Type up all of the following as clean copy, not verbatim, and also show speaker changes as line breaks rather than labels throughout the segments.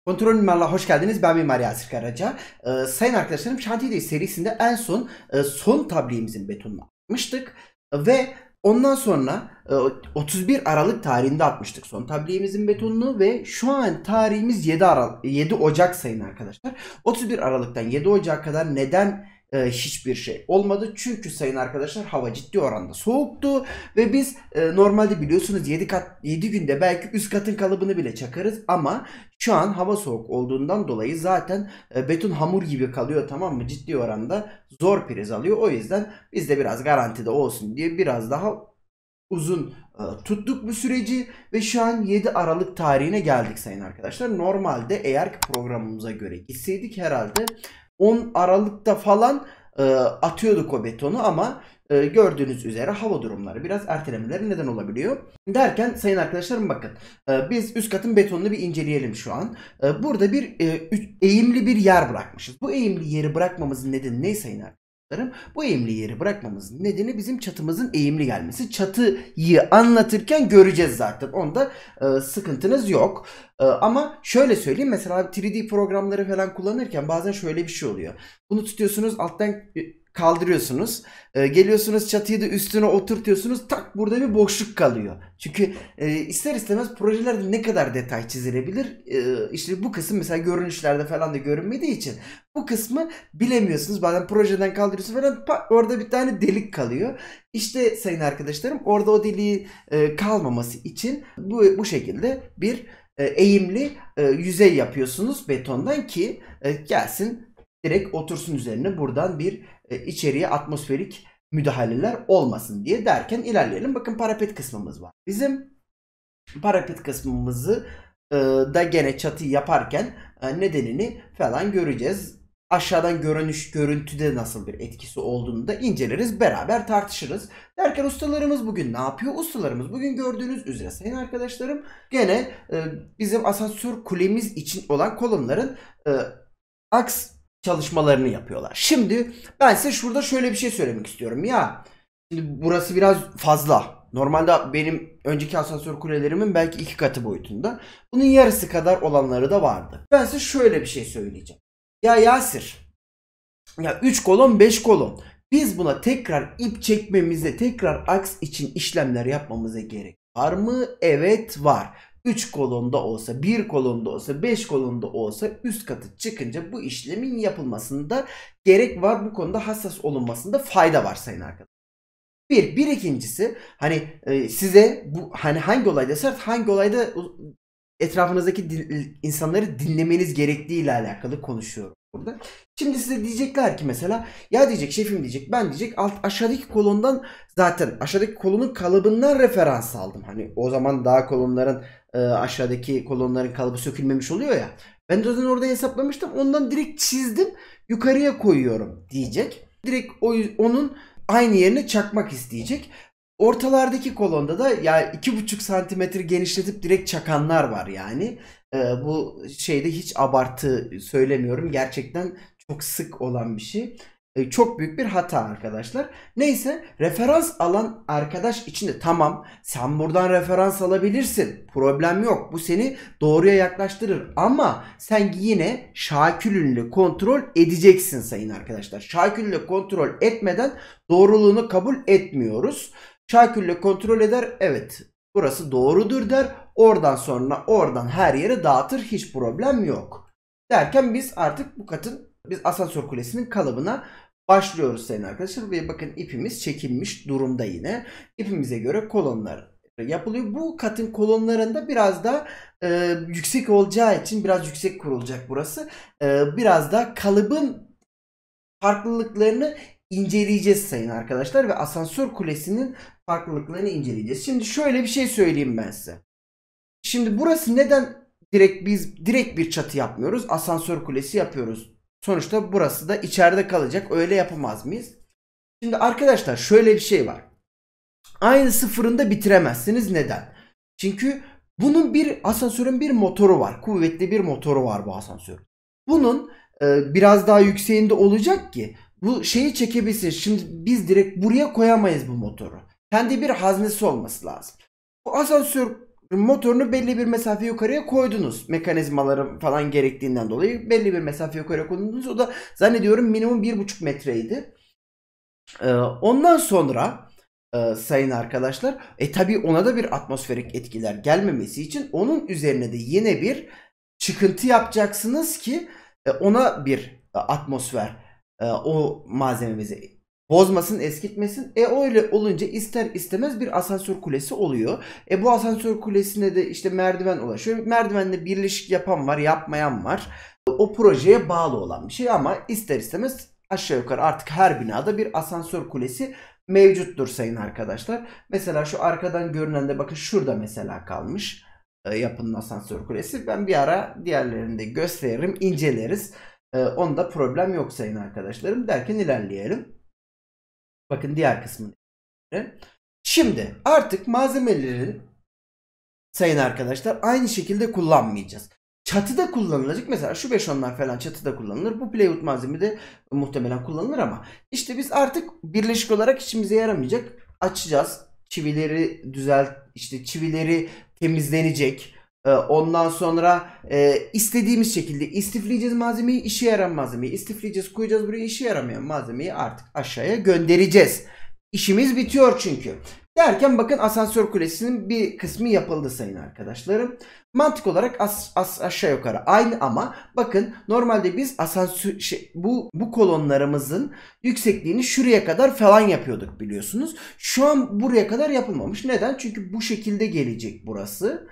Kontrol Mimarlığa hoş geldiniz. Ben Mimar Yasir Karaca. Sayın arkadaşlarım, Şantiye'deyiz serisinde en son son tabliğimizin betonunu atmıştık. Ve ondan sonra 31 Aralık tarihinde atmıştık son tabliğimizin betonunu ve şu an tarihimiz 7 Ocak sayın arkadaşlar. 31 Aralık'tan 7 Ocak'a kadar neden hiçbir şey olmadı? Çünkü sayın arkadaşlar hava ciddi oranda soğuktu ve biz normalde biliyorsunuz 7 günde belki üst katın kalıbını bile çakarız ama şu an hava soğuk olduğundan dolayı zaten beton hamur gibi kalıyor, tamam mı? Ciddi oranda zor priz alıyor. O yüzden biz de biraz garantide olsun diye biraz daha uzun tuttuk bu süreci ve şu an 7 Aralık tarihine geldik sayın arkadaşlar. Normalde eğer ki programımıza göre gitseydik herhalde 10 Aralık'ta falan atıyorduk o betonu ama gördüğünüz üzere hava durumları biraz ertelemeleri neden olabiliyor. Derken sayın arkadaşlarım bakın, biz üst katın betonunu bir inceleyelim şu an. Burada bir eğimli bir yer bırakmışız. Bu eğimli yeri bırakmamızın nedeni ne sayın arkadaşlarım? Bu eğimli yeri bırakmamızın nedeni bizim çatımızın eğimli gelmesi. Çatıyı anlatırken göreceğiz zaten. Onda sıkıntınız yok. Ama şöyle söyleyeyim, mesela 3D programları falan kullanırken bazen şöyle bir şey oluyor. Bunu tutuyorsunuz, alttan kaldırıyorsunuz. Geliyorsunuz çatıyı da üstüne oturtuyorsunuz. Tak, burada bir boşluk kalıyor. Çünkü ister istemez projelerde ne kadar detay çizilebilir? İşte bu kısım mesela görünüşlerde falan da görünmediği için bu kısmı bilemiyorsunuz. Bazen projeden kaldırıyorsunuz falan, orada bir tane delik kalıyor. İşte sayın arkadaşlarım, orada o deliği kalmaması için bu şekilde bir eğimli yüzey yapıyorsunuz betondan ki gelsin direkt otursun üzerine, buradan bir içeriye atmosferik müdahaleler olmasın diye derken ilerleyelim. Bakın parapet kısmımız var. Bizim parapet kısmımızı da gene çatıyı yaparken nedenini falan göreceğiz. Aşağıdan görüntüde nasıl bir etkisi olduğunu da inceleriz, beraber tartışırız. Derken ustalarımız bugün ne yapıyor? Ustalarımız bugün gördüğünüz üzere sayın arkadaşlarım gene bizim asansör kulemiz için olan kolonların aks çalışmalarını yapıyorlar. Şimdi ben size şurada şöyle bir şey söylemek istiyorum. Ya şimdi burası biraz fazla. Normalde benim önceki asansör kulelerimin belki 2 katı boyutunda. Bunun yarısı kadar olanları da vardı. Ben size şöyle bir şey söyleyeceğim. Ya Yasir, ya 3 kolon 5 kolon. Biz buna tekrar ip çekmemize, tekrar aks için işlemler yapmamıza gerek var mı? Evet var. 3 kolonda olsa, 1 kolonda olsa, 5 kolonda olsa üst katı çıkınca bu işlemin yapılmasında gerek var. Bu konuda hassas olunmasında fayda var sayın arkadaşlar. Bir ikincisi, hani size bu hani hangi olayda sert, hangi olayda etrafınızdaki insanları dinlemeniz gerektiği ile alakalı konuşuyorum burada. Şimdi size diyecekler ki mesela, ya diyecek şefim, diyecek ben, diyecek aşağıdaki kolondan, zaten aşağıdaki kolonun kalıbından referans aldım. Hani o zaman daha kolonların aşağıdaki kolonların kalıbı sökülmemiş oluyor ya. Ben de orada hesaplamıştım. Ondan direkt çizdim, yukarıya koyuyorum diyecek. Direkt onun aynı yerine çakmak isteyecek. Ortalardaki kolonda da ya 2,5 santimetre genişletip direkt çakanlar var yani. Bu şeyde hiç abartı söylemiyorum. Gerçekten çok sık olan bir şey. Çok büyük bir hata arkadaşlar. Neyse, referans alan arkadaş için de tamam, sen buradan referans alabilirsin. Problem yok. Bu seni doğruya yaklaştırır. Ama sen yine şakülünle kontrol edeceksin sayın arkadaşlar. Şakülle kontrol etmeden doğruluğunu kabul etmiyoruz. Şakülle kontrol eder. Evet, burası doğrudur der. Oradan sonra oradan her yere dağıtır. Hiç problem yok. Derken biz artık biz asansör kulesinin kalıbına başlıyoruz sayın arkadaşlar. Ve bakın ipimiz çekilmiş durumda yine. İpimize göre kolonlar yapılıyor. Bu katın kolonlarında biraz da yüksek olacağı için biraz yüksek kurulacak burası. Biraz da kalıbın farklılıklarını inceleyeceğiz sayın arkadaşlar ve asansör kulesinin farklılıklarını inceleyeceğiz. Şimdi şöyle bir şey söyleyeyim ben size. Şimdi burası neden biz direkt bir çatı yapmıyoruz? Asansör kulesi yapıyoruz. Sonuçta burası da içeride kalacak. Öyle yapamaz mıyız? Şimdi arkadaşlar şöyle bir şey var. Aynı sıfırında bitiremezsiniz. Neden? Çünkü asansörün bir motoru var. Kuvvetli bir motoru var bu asansör. Bunun biraz daha yükseğinde olacak ki bu şeyi çekebilsin. Şimdi biz direkt buraya koyamayız bu motoru. Kendi bir haznesi olması lazım. Bu asansör motorunu belli bir mesafe yukarıya koydunuz. Mekanizmaları falan gerektiğinden dolayı belli bir mesafe yukarıya koydunuz. O da zannediyorum minimum 1,5 metreydi. Ondan sonra sayın arkadaşlar tabi ona da bir atmosferik etkiler gelmemesi için onun üzerine de yine bir çıkıntı yapacaksınız ki ona bir atmosfer o malzememizi bozmasın, eskitmesin. Öyle olunca ister istemez bir asansör kulesi oluyor. Bu asansör kulesine de işte merdiven ulaşıyor. Merdivenle birleşik yapan var, yapmayan var. O projeye bağlı olan bir şey ama ister istemez aşağı yukarı artık her binada bir asansör kulesi mevcuttur sayın arkadaşlar. Mesela şu arkadan görünen de bakın şurada mesela kalmış yapının asansör kulesi. Ben bir ara diğerlerini de gösteririm, inceleriz. Onda problem yok sayın arkadaşlarım derken ilerleyelim. Bakın diğer kısmını. Şimdi artık malzemelerin sayın arkadaşlar aynı şekilde kullanmayacağız. Çatıda kullanılacak. Mesela şu 5-10'lar falan çatıda kullanılır. Bu plywood malzeme de muhtemelen kullanılır ama işte biz artık birleşik olarak işimize yaramayacak. Açacağız. Çivileri işte çivileri temizlenecek. Ondan sonra istediğimiz şekilde istifleyeceğiz malzemeyi, işe yarayan malzemeyi istifleyeceğiz, koyacağız buraya, işe yaramayan malzemeyi artık aşağıya göndereceğiz. İşimiz bitiyor çünkü. Derken bakın asansör kulesinin bir kısmı yapıldı sayın arkadaşlarım. Mantık olarak aşağı yukarı aynı ama bakın normalde biz asansör bu kolonlarımızın yüksekliğini şuraya kadar falan yapıyorduk biliyorsunuz. Şu an buraya kadar yapılmamış. Neden? Çünkü bu şekilde gelecek burası.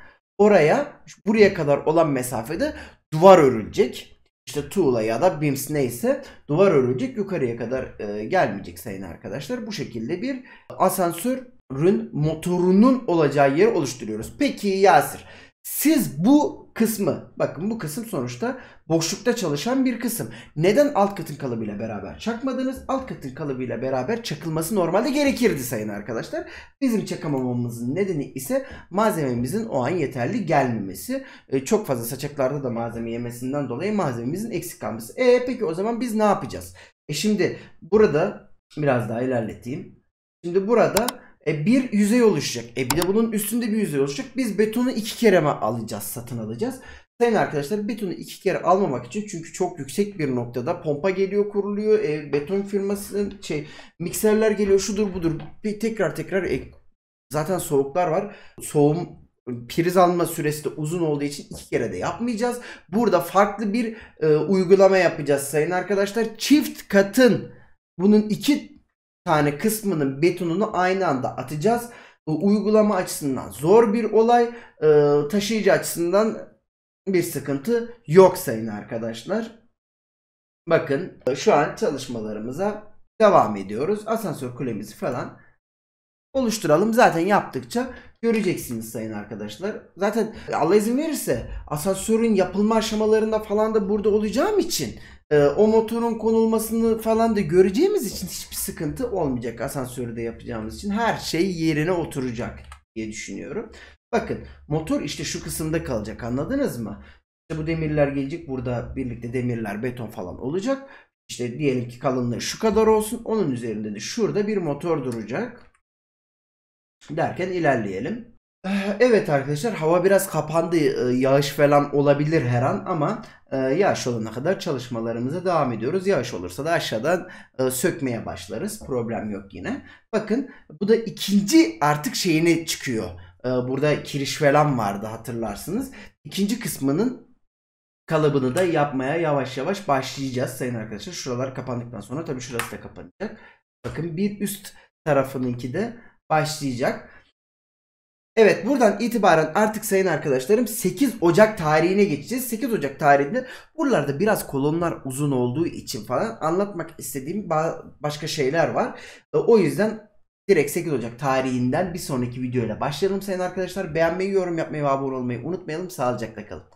Buraya kadar olan mesafede duvar örülecek. İşte tuğla ya da bims neyse duvar örülecek, yukarıya kadar gelmeyecek sayın arkadaşlar. Bu şekilde bir asansörün motorunun olacağı yeri oluşturuyoruz. Peki Yasir, siz bu kısmı, bakın bu kısım sonuçta boşlukta çalışan bir kısım. Neden alt katın kalıbıyla beraber çakmadınız? Alt katın kalıbıyla beraber çakılması normalde gerekirdi sayın arkadaşlar. Bizim çakamamamızın nedeni ise malzememizin o an yeterli gelmemesi. Çok fazla saçaklarda da malzeme yemesinden dolayı malzememizin eksik kalması. Peki o zaman biz ne yapacağız? Şimdi burada biraz daha ilerleteyim. Şimdi burada bir yüzey oluşacak. Bir de bunun üstünde bir yüzey oluşacak. Biz betonu 2 kere mi alacağız, satın alacağız? Sayın arkadaşlar betonu 2 kere almamak için, çünkü çok yüksek bir noktada pompa geliyor, kuruluyor. Beton firmasının mikserler geliyor, şudur budur. Tekrar zaten soğuklar var. Priz alma süresi de uzun olduğu için 2 kere de yapmayacağız. Burada farklı bir uygulama yapacağız sayın arkadaşlar. Çift katın bunun 2 tane kısmının betonunu aynı anda atacağız. Uygulama açısından zor bir olay, taşıyıcı açısından bir sıkıntı yok sayın arkadaşlar. Bakın şu an çalışmalarımıza devam ediyoruz. Asansör kulemizi falan oluşturalım. Zaten yaptıkça göreceksiniz sayın arkadaşlar. Zaten Allah izin verirse asansörün yapılma aşamalarında falan da burada olacağım için o motorun konulmasını falan da göreceğimiz için hiçbir sıkıntı olmayacak. Asansörü de yapacağımız için her şey yerine oturacak diye düşünüyorum. Bakın motor işte şu kısımda kalacak, anladınız mı? İşte bu demirler gelecek, burada birlikte demirler, beton falan olacak. İşte diyelim ki kalınlığı şu kadar olsun, onun üzerinde de şurada bir motor duracak. Derken ilerleyelim. Evet arkadaşlar, hava biraz kapandı. Yağış falan olabilir her an ama yağış olana kadar çalışmalarımıza devam ediyoruz. Yağış olursa da aşağıdan sökmeye başlarız. Problem yok yine. Bakın bu da ikinci artık şeyine çıkıyor. Burada kiriş falan vardı, hatırlarsınız. İkinci kısmının kalıbını da yapmaya yavaş yavaş başlayacağız sayın arkadaşlar. Şuralar kapandıktan sonra tabii şurası da kapanacak. Bakın bir üst tarafınınki de başlayacak. Evet, buradan itibaren artık sayın arkadaşlarım 8 Ocak tarihine geçeceğiz. 8 Ocak tarihinde buralarda biraz kolonlar uzun olduğu için falan anlatmak istediğim başka şeyler var. O yüzden direkt 8 Ocak tarihinden bir sonraki videoyla başlayalım sayın arkadaşlar. Beğenmeyi, yorum yapmayı ve abone olmayı unutmayalım. Sağlıcakla kalın.